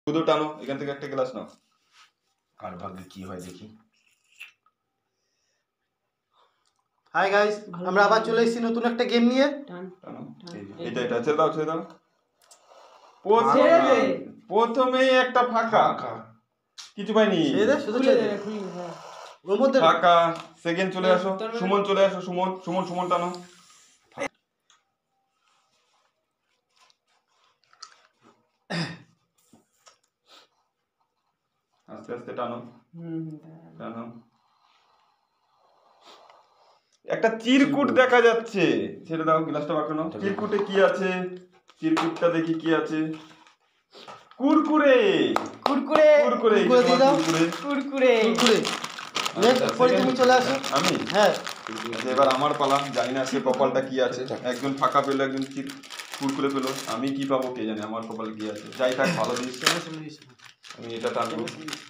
শুধু টানো, এখান থেকে একটা গ্লাস নাও। কার ভাগ্যে কি হয় দেখি। হাই গাইস, আমরা আবার চলে এসেছি নতুন একটা গেম নিয়ে। এটা ছেড়ে দাও, ছেড়ে দাও। প্রথমেই একটা ফাঁকা, কিছু পাইনি। ওর মধ্যে ফাঁকা। সেকেন্ড চলে আসো, সুমন চলে আসো। সুমন টানো। আস্তে আস্তে টানো। একটা চিরকুট দেখা যাচ্ছে, ছেড়ে দাও, গ্লাসটা বাঁকানো। চিরকুটে কি আছে? চিরকুটটা দেখি কি আছে। কুরকুরে। তুমি চলে আসো। আমি? হ্যাঁ। এবার আমার পালা। জানি না সে কপালটা কি আছে। একজন ফাঁকা পেলো, একজন কুরকুরে পেলো। আমি কি পাবো কে জানে, আমার কপালে কি আছে। যাই থাক, ভালো জিনিস। আমি এটা টানবো।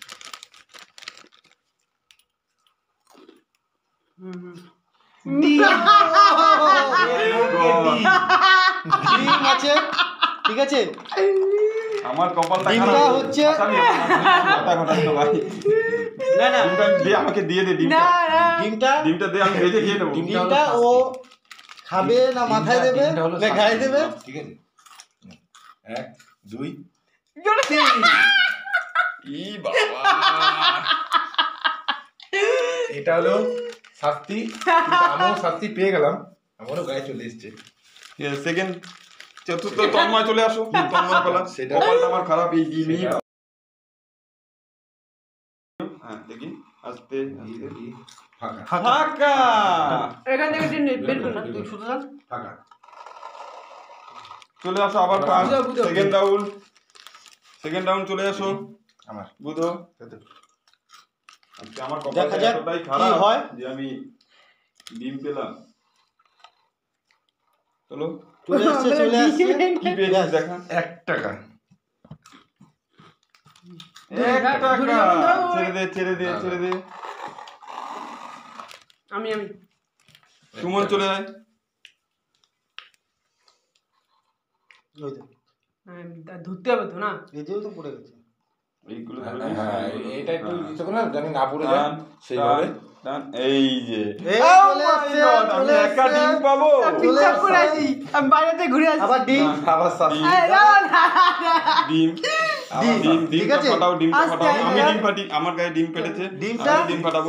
ঠিক আছে, আমার কপালটা ডিমটা হচ্ছে না না, দিয়ে আমাকে দিয়ে দে ডিমটা। ডিমটা দে, আমি ভেজে খেয়ে নেবো। ডিমটা ও খাবে না মাথায় দেবে না গায়ে দেবে? ঠিক আছে, 1 2 ই বাবা, এটা হলো শাস্তি। আমিও শাস্তি পেয়ে গেলাম, আমারও গায়ে চলে এসছে। সেকেন্ড চতুর্থ তন্ময় চলে আসো। তন্ময় পালা। কপালটা আমার খারাপ, এই ডিমই। হ্যাঁ দেখি, আস্তে ফাঁকা। এখান থেকে বের করুন, তুই শুধু যান। ফাঁকা চলে আসো আবার। সেকেন্ড ডাউন চলে আসো। আমার বুঝো আমার কপালটা এতটাই খারাপ হয় যে আমি ডিম পেলাম। চলো, চলে আসছে। কি পেয়েছিস দেখা। 1 টাকা। ছেড়ে দে। আমি সুমন চলে যায়। ধরতে হবে তো না, এই যেও তো পড়ে গেছে। এইগুলো এটা একটু দিতে পারো না, জানি না পড়ে যায় সেইভাবে। এই যে চলে একা ডিম পাবো। আমি বাইরেতে ঘুরে আসি। আবার ডিম, আবার শাস্তি। ডিম ঠিক আছে, ফাটাও। আমি ডিম ফাটি, আমার গায়ে ডিম পেটেছে। ডিম ফাটাবো।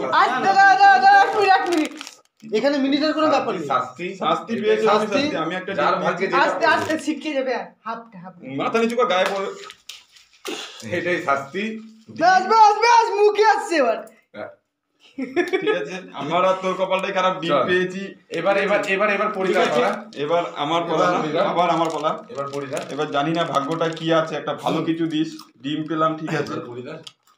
এখানে মিনিটের কোনো ব্যাপার নেই। শাস্তি পেয়েছে। আমি একটা যার ভাগ্যে আস্তে ছিটকে যাবে। হাত মাথা নিচু করে গায়ে পড়ে। এটাই শাস্তি। বাস মুখে আসছে এবার। ঠিক আছে, আমার আর তোর কপালটাই খারাপ, ডিম পেয়েছি। এবার পরিবার করা। এবার আমার পালা না, আবার আমার পালা। এবার পরিবার। এবার জানি না ভাগ্যটা কি আছে, একটা ভালো কিছু দিস। ডিম পেলাম, ঠিক আছে। পরিবার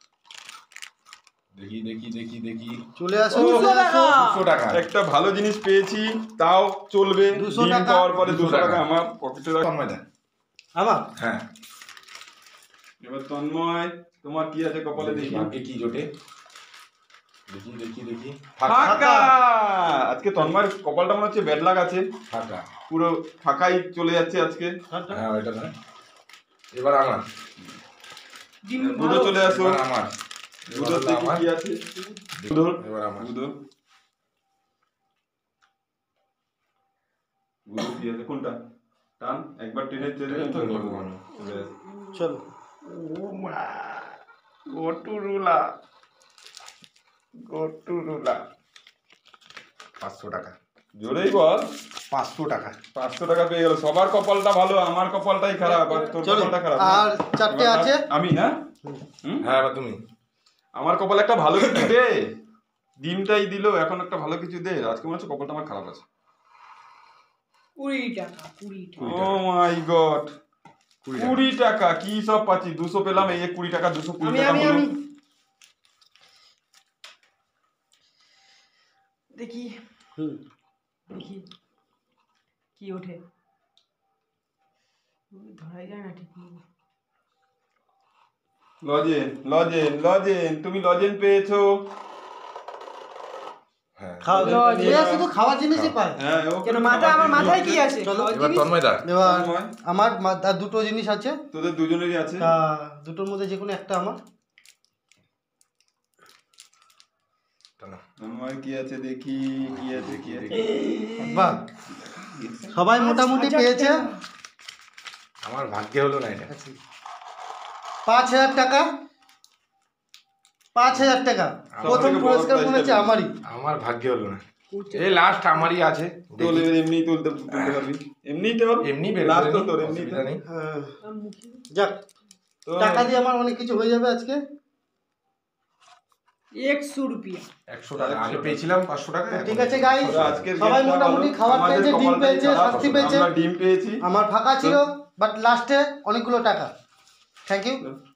দেখি চলে আসো। 200 টাকা। একটা ভালো জিনিস পেয়েছি, তাও চলবে। 200 ডিম টাকা। পাওয়ার পরে 200 টাকা আমার পকেটে রাখ। আমার হ্যাঁ, এবার তন্ময়, তোমার কি আছে কপালে দেখি। ভাগ্যে কি জোটে দেখি। ফাঁকা। আজকে তন্ময়ের কপালটা মনে হচ্ছে ব্যাড লাক আছে। ফাঁকা, পুরো ফাঁকাই চলে যাচ্ছে আজকে। হ্যাঁ ওইটা না। এবার আমার বুধো চলে আসো। আমার বুধোর দেখি কি আছে। এবার আমার বুধো কি আছে, কোনটা টান একবার টেনে চেলে চলো। ও মা, গোটুরুলা 500 টাকা। জোরেই বল। 500 টাকা। 500 টাকা পেয়ে গেল। সবার কপালটা ভালো, আমার কপালটাই খারাপ। আর তোর কপালটা খারাপ। আর 4টে আছে। আমি না, হ্যাঁ এবার তুমি। আমার কপালে একটা ভালো কিছু দে। ডিমটাই দিল, এখন একটা ভালো কিছু দে। আজকে মনে হচ্ছে কপালটা আমার খারাপ আছে। 20 টাকা। ও মাই গড, 20 টাকা। কি সব পাচ্ছি, 200 পেলাম, এই 20 টাকা। 220 টাকা হলো। দেখি কি ওঠে, ধরাই যায় না ঠিক। লজেন। তুমি লজেন পেয়েছো। হ্যাঁ এ শুধু খাওয়ার জিনিসই পায়। হ্যাঁ ও কেন মাথা আমার মাথায় কি আছে? চলো এবার তন্ময় দা এবার তন্ময়, আমার আর দুটো জিনিস আছে, তোদের দুজনেরই আছে। তা দুটোর মধ্যে যে কোনো একটা আমার। টানো। তন্ময় কি আছে দেখি, কি আছে কি আছে। বাহ, সবাই মোটামুটি 5,000 পেয়েছে। টাকা। আমার ভাগ্যে হলো না এটা। 5,000 টাকা, 5,000 টাকা প্রথম সবথেকে বড় পুরস্কার মনে হচ্ছে প্রাইজটা আমারই। আমার ভাগ্যে হলো না। এই লাস্ট আমারই আছে। তোল, এবার এমনি তুলতে পারবি, এমনি তোল, এমনি বের লাস্ট করে তোর নিই, এমনি অসুবিধা নেই। হ্যাঁ, আমার মুখে যাক তো টাকা দিয়ে আমার অনেক কিছু হয়ে যাবে আজকে। 100 রুপিয়া। 100 টাকা আগে পেয়েছিলাম 500 টাকা। ঠিক আছে গাইস, তো আজকের সবাই গেমটা মোটামুটি ভালো। খাবার আমাদের পেয়েছে, ডিম কপালটাই পেয়েছে, খারাপ। শাস্তি পেয়েছে। আমরা ডিম পেয়েছি। আমার ফাঁকা ছিল বাট লাস্টে অনেকগুলো টাকা। Thank you.